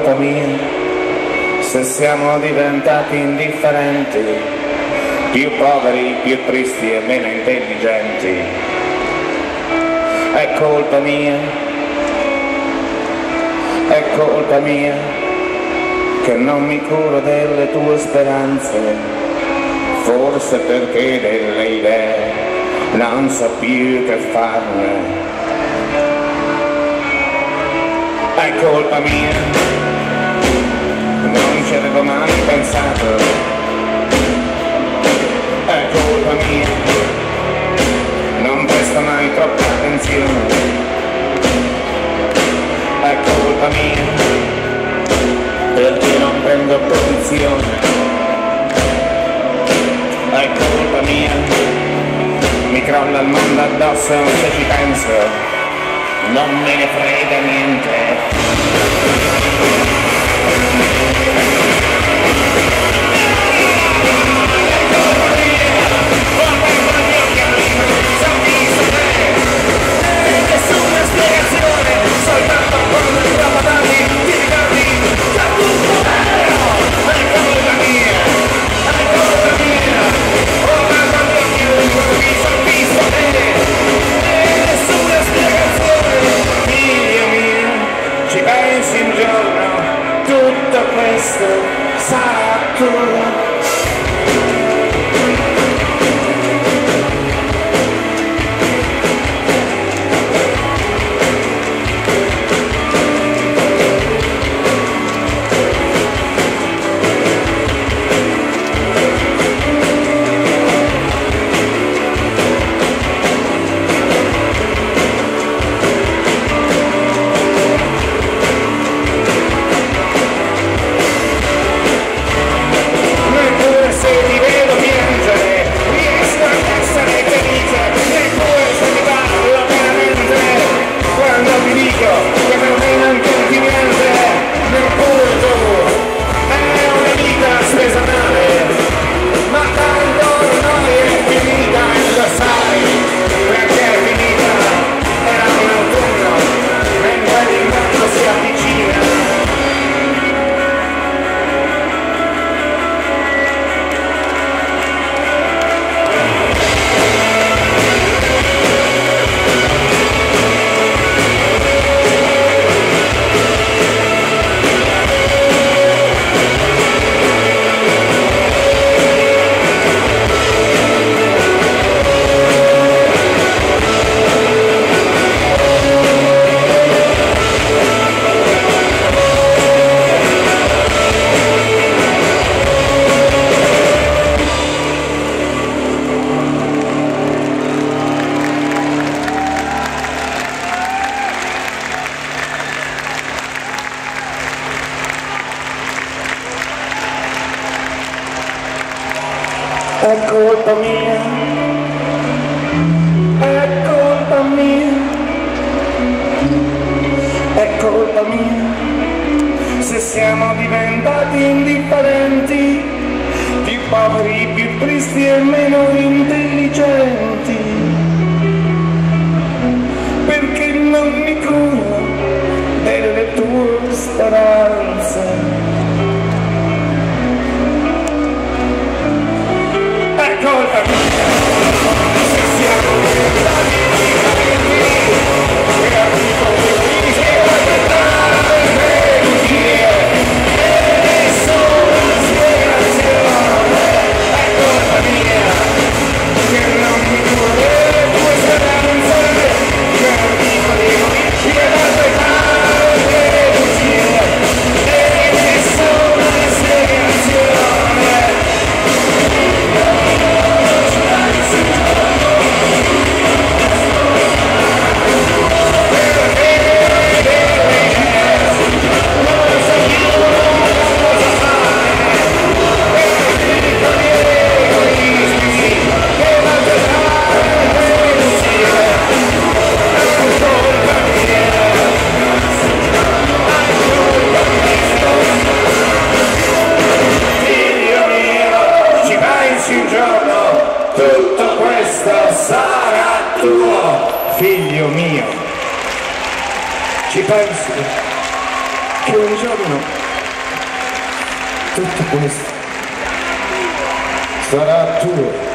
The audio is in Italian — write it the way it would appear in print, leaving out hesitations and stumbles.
colpa mia se siamo diventati indifferenti, più poveri, più tristi e meno intelligenti. È colpa mia che non mi curo delle tue speranze, forse perché delle idee non so più che farne. È colpa mia, non ci avevo mai pensato. È colpa mia, non presto mai troppa attenzione. È colpa mia, perché non prendo posizione. È colpa mia, mi crolla il mondo addosso se ci penso. Non me ne frega niente. Nessuna spiegazione, soltanto quando ti trovo davanti, ti ricordi che tutto vero. È colpa mia, ora quando io mi sono visto bene. Nessuna spiegazione, figlio mio, ci pensi un giorno, tutto questo sarà tuo. È colpa mia, è colpa mia, è colpa mia, se siamo diventati indifferenti, più poveri, più tristi e meno intelligenti, perché non mi curo delle tue speranze. È colpa mia, se siamo diventati indifferenti, nessuna spiegazione. È colpa mia, che non mi curo delle tue speranze, che non dico di noi, che la fare bugie, e nessuna spiegazione. Tutto questo sarà tuo, figlio mio. Ci pensi? che un giorno tutto questo sarà tuo.